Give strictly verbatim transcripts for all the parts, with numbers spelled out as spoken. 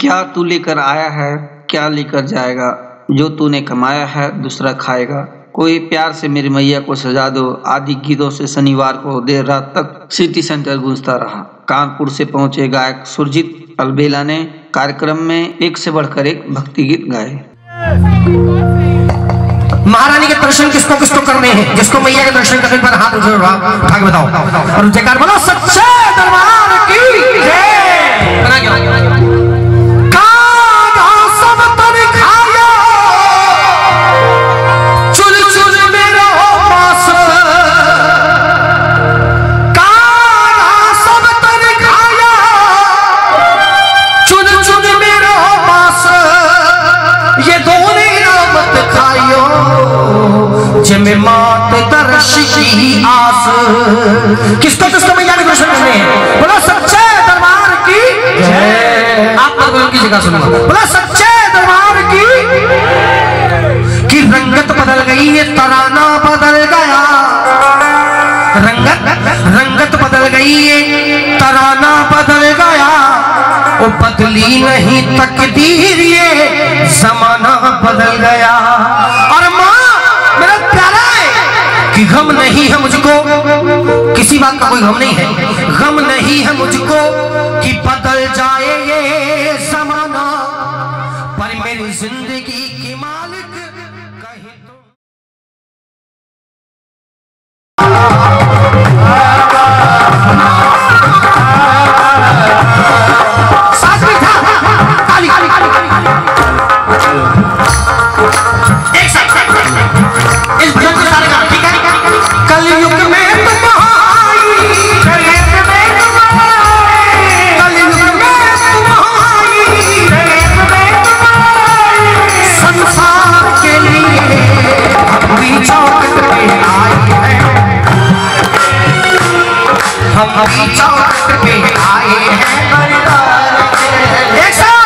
क्या तू लेकर आया है, क्या लेकर जाएगा, जो तूने कमाया है दूसरा खाएगा, कोई प्यार से मेरी मैया को सजा दो आदि गीतों से शनिवार को देर रात तक सिटी सेंटर गूंजता रहा। कानपुर से पहुंचे गायक सुरजीत अलबेला ने कार्यक्रम में एक से बढ़कर एक भक्ति गीत गाए। महारानी के दर्शन किसको किसको करने हैं, जिसको मैया के दर्शन करने पर हाथ उठा के बताओ और जयकार बोलो सच्चे दरबार की जय। जिनमें मात दर्श की आस, किसको किसको मैया के दर्शन करने हैं, बोलो सच्चे दरबार की जय। आप लोगों की जगह सुनो, बोलो सच्चे दरबार की कि रंगत बदल गई है, तराना बदल गया, रंगत रंगत बदल गई है, तराना बदल गया, वो बदली नहीं तकदीर, ये जमाना बदल गया। और माँ मेरा प्यारा है कि गम नहीं है मुझको, किसी बात का कोई गम नहीं है, गम नहीं है मुझको कि बदल जाए ये जमाना, पर मेरी जिंदगी की मालिक कहीं तो अभी चौक पे आए हैं एक साथ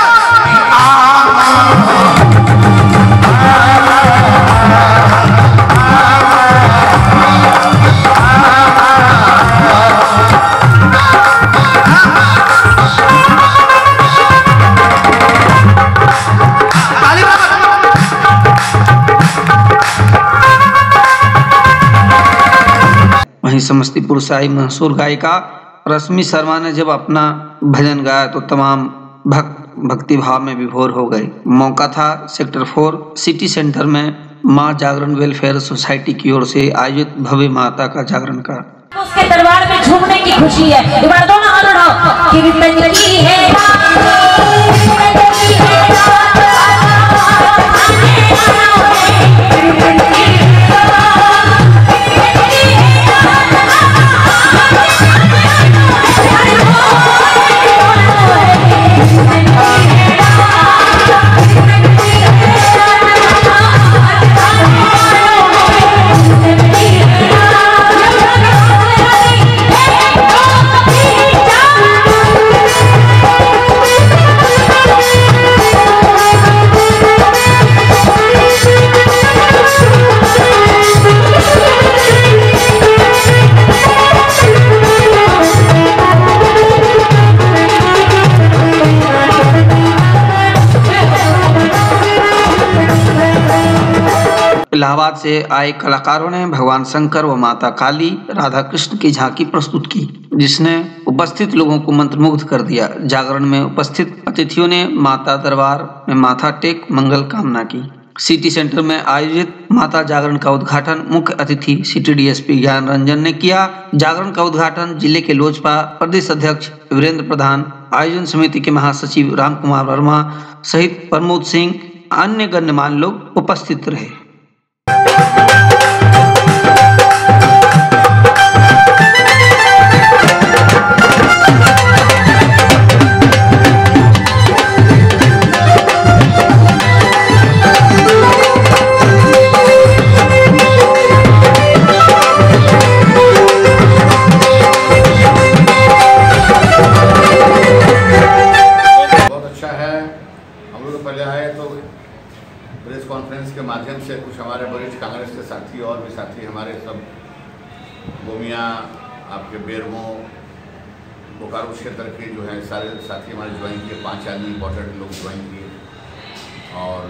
वहीं समस्तीपुर से आई मशहूर गायिका रश्मि शर्मा ने जब अपना भजन गाया तो तमाम भक्त भक्ति भाव में विभोर हो गए। मौका था सेक्टर फोर सिटी सेंटर में मां जागरण वेलफेयर सोसाइटी की ओर से आयोजित भव्य माता का जागरण का। उसके दरबार में झूमने की खुशी है, एक बार दोनों हाथ उठाओ। कीर्तन की है इलाहाबाद से आए कलाकारों ने भगवान शंकर व माता काली राधा कृष्ण की झांकी प्रस्तुत की, जिसने उपस्थित लोगों को मंत्रमुग्ध कर दिया। जागरण में उपस्थित अतिथियों ने माता दरबार में माथा टेक मंगल कामना की। सिटी सेंटर में आयोजित माता जागरण का उद्घाटन मुख्य अतिथि सिटी डीएसपी ज्ञान रंजन ने किया। जागरण का उद्घाटन जिले के लोजपा प्रदेश अध्यक्ष वीरेंद्र प्रधान, आयोजन समिति के महासचिव राम कुमार वर्मा सहित प्रमोद सिंह, अन्य गण्यमान्य लोग उपस्थित रहे। प्रेस कॉन्फ्रेंस के माध्यम से कुछ हमारे वरिष्ठ कांग्रेस के साथी और भी साथी हमारे सब गोमिया, आपके बेरमो, बोकारो क्षेत्र के जो हैं सारे साथी हमारे ज्वाइन किए, पाँच आदमी इंपॉर्टेंट लोग ज्वाइन किए। और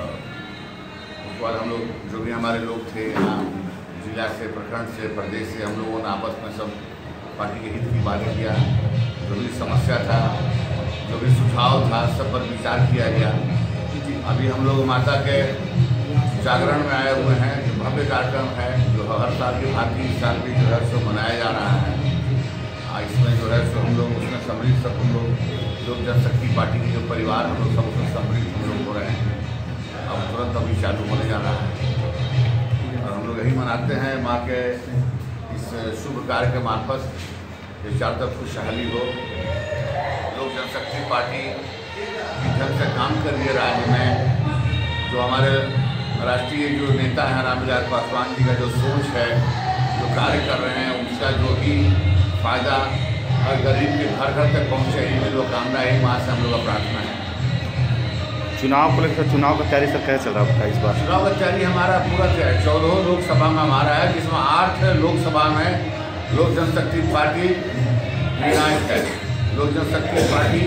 उसके बाद हम लोग जो भी हमारे लोग थे यहाँ जिला से, प्रखंड से, प्रदेश से, हम लोगों ने आपस में सब पार्टी के हित की बातें किया। जो भी समस्या था, जो भी सुझाव था, सब पर विचार किया गया। अभी हम लोग माता के जागरण में आए हुए हैं, जो भव्य कार्यक्रम है, जो हर साल की भांति इस साल भी जो है सो मनाया जा रहा है। इसमें जो है सो हम लोग उसमें सम्मिलित सब हम लोग लोक जनशक्ति पार्टी के जो परिवार हम लोग सब उसमें सम्मिलित हम लोग हो रहे हैं। अब तुरंत अभी चालू होने जा रहा है और हम लोग यही मनाते हैं माँ के इस शुभ कार्य के मार्फत जो चारों तरफ खुशहाली हो। लोक जनशक्ति पार्टी की ढंग से काम कर रही है राज्य में। जो हमारे राष्ट्रीय जो नेता हैं रामविलास पासवान जी का जो सोच है, जो कार्य कर रहे हैं, उसका जो भी फायदा हर गरीब के घर घर तक पहुँचे, इनमें लोग कामना ही माँ से हम लोग का प्रार्थना है। चुनाव को लेकर चुनाव का तैयारी सर कैसे चल रहा है इस बार? चुनाव का तैयारी हमारा पूरा चौदह लोकसभा में हमारा है, जिसमें आठ लोकसभा में लोक जनशक्ति पार्टी निर्णायक है। लोक जनशक्ति पार्टी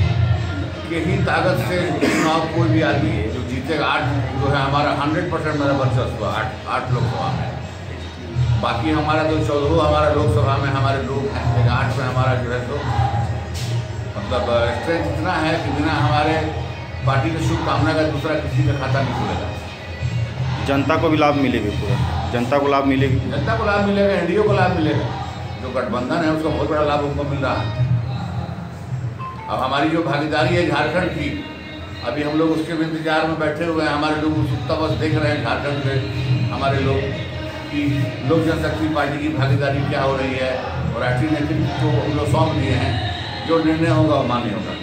के ही ताकत से चुनाव कोई भी आदमी जो जीतेगा। आठ जो है हमारा हंड्रेड परसेंट मेरा वर्चस्व आठ आठ लोकसभा में। बाकी हमारा जो चौदह हमारा लोकसभा में हमारे लोग हैं, लेकिन आठ में हमारा जो है तो मतलब स्ट्रेंथ इतना है कि बिना हमारे पार्टी की शुभकामना का दूसरा किसी का खाता नहीं खुलेगा। जनता को भी लाभ मिलेगी, पूरा जनता को लाभ मिलेगी, जनता को लाभ मिलेगा, एनडीए को लाभ मिलेगा। जो गठबंधन है उसका बहुत बड़ा लाभ उनको मिल रहा है। अब हमारी जो भागीदारी है झारखंड की, अभी हम लोग उसके भी इंतजार में बैठे हुए हैं। हमारे लोग उत्सुकता बस देख रहे हैं झारखंड में हमारे लोग कि लोक जनशक्ति पार्टी की भागीदारी क्या हो रही है और राष्ट्रीय नेतृत्व को हम लोग सौंप दिए हैं। जो निर्णय होगा वो मान्य होगा।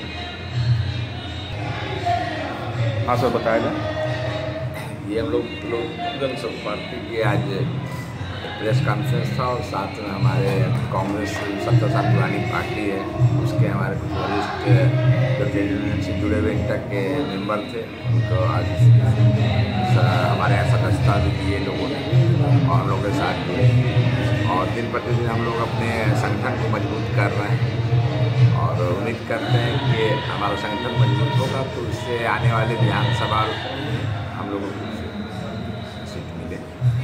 हाँ सर बताएगा। ये हम लोग लोक जनशक्ति पार्टी की आज प्रेस कॉन्फ्रेंस था और साथ में हमारे कांग्रेस सत्तर साल पुरानी पार्टी है, उसके हमारे कुछ वरिष्ठ जो ट्रेड यूनियन से जुड़े हुए इंटक के मेंबर थे, उनको आज हमारे ऐसा सदस्यता भी दिए लोगों ने और हम लोगों के साथ जुड़े। और दिन प्रतिदिन हम लोग अपने संगठन को मजबूत कर रहे हैं और उम्मीद करते हैं कि हमारा संगठन मजबूत होगा तो इससे आने वाले विधानसभा हम लोगों को सीट मिले।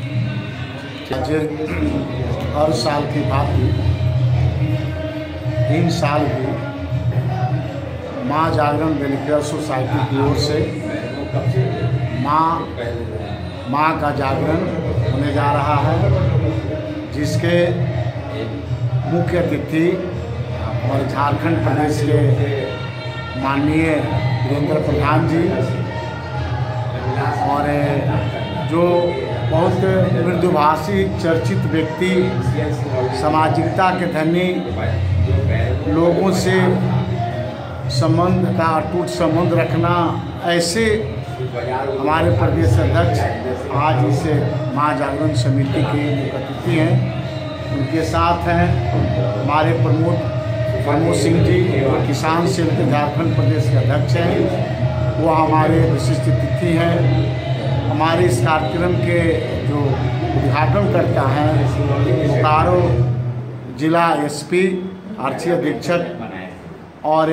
हर साल की भांति तीन साल भी माँ जागरण वेलफेयर सोसाइटी की ओर से माँ माँ का जागरण होने जा रहा है, जिसके मुख्य अतिथि और झारखंड प्रदेश के माननीय वीरेंद्र प्रधान जी और जो बहुत मृदुभाषी चर्चित व्यक्ति, सामाजिकता के धनी, लोगों से संबंध का अटूट संबंध रखना, ऐसे हमारे प्रदेश अध्यक्ष आज इस माँ जागरण समिति के अतिथि हैं। उनके साथ हैं हमारे प्रमोद प्रमोद सिंह जी, किसान सेल के झारखंड प्रदेश के अध्यक्ष हैं, वो हमारे विशिष्ट अतिथि हैं। हमारे इस कार्यक्रम के जो उद्घाटन करता है बोकारो जिला एसपी, आरक्षी अधीक्षक और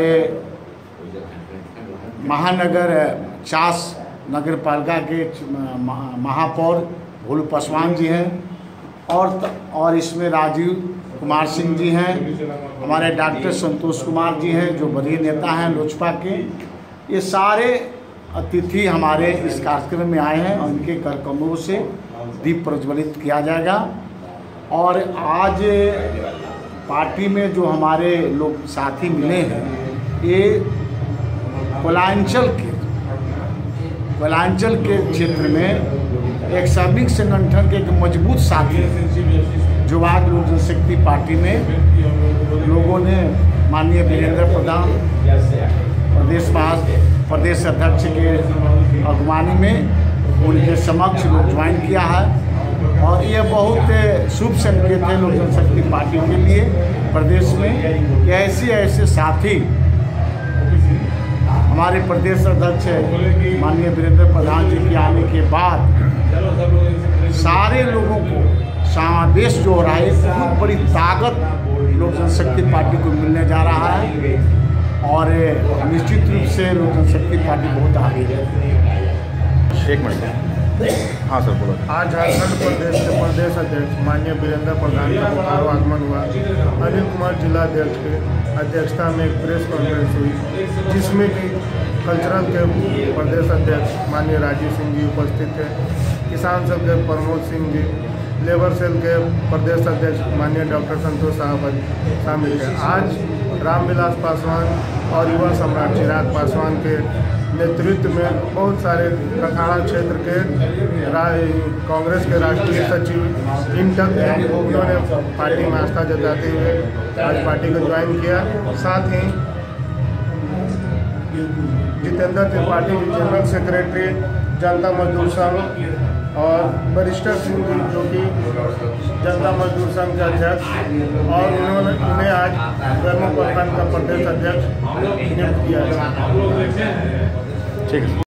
महानगर चास नगर पालिका के महापौर भोलू पासवान जी हैं और और इसमें राजीव कुमार सिंह जी हैं, हमारे डॉक्टर संतोष कुमार जी हैं जो वरीय नेता हैं लोजपा के। ये सारे अतिथि हमारे इस कार्यक्रम में आए हैं और उनके कर कमरों से दीप प्रज्वलित किया जाएगा। और आज पार्टी में जो हमारे लोग साथी मिले हैं, ये कोलांचल के कोलांचल के क्षेत्र में एक श्रमिक संगठन के एक मजबूत साथी जो आज लोक जनशक्ति पार्टी में लोगों ने माननीय वीरेंद्र प्रधान प्रदेश महा प्रदेश अध्यक्ष के अगुवानी में उनके समक्ष लोग ज्वाइन किया है। और ये बहुत शुभ संकेत है लोक जनशक्ति पार्टी के लिए प्रदेश में कि ऐसे ऐसे साथी हमारे प्रदेश अध्यक्ष माननीय वीरेंद्र प्रधान जी के आने के बाद सारे लोगों को समावेश जो हो रहा है, बहुत बड़ी ताकत लोक जनशक्ति पार्टी को मिलने जा रहा है और निश्चित रूप से लोक जनशक्ति पार्टी बहुत आगे है। एक मिनट। हाँ सर बोलो। आज झारखंड प्रदेश के प्रदेश अध्यक्ष माननीय वीरेंद्र प्रधान का बोकारो आगमन हुआ। अनिल कुमार जिला अध्यक्ष के अध्यक्षता में एक प्रेस कॉन्फ्रेंस हुई जिसमें कि कल्चरल के प्रदेश अध्यक्ष माननीय राजीव सिंह जी उपस्थित थे, किसान सेल के प्रमोद सिंह जी, लेबर सेल के प्रदेश अध्यक्ष माननीय डॉक्टर संतोष साहब शामिल थे। आज रामविलास पासवान और युवा सम्राट चिराग पासवान के नेतृत्व में बहुत सारे अखाड़ा क्षेत्र के कांग्रेस के राष्ट्रीय सचिव इंटक उन्होंने पार्टी में आस्था जताते हुए आज पार्टी को ज्वाइन किया। साथ ही जितेंद्र त्रिपाठी जी जनरल सेक्रेटरी जनता मजदूर संघ और बरिस्टर सिंह जी जो कि जनता मजदूर संघ के अध्यक्ष और उन्होंने उन्हें आज गर्म प्रखंड का प्रदेश अध्यक्ष नियुक्त किया है। ठीक है।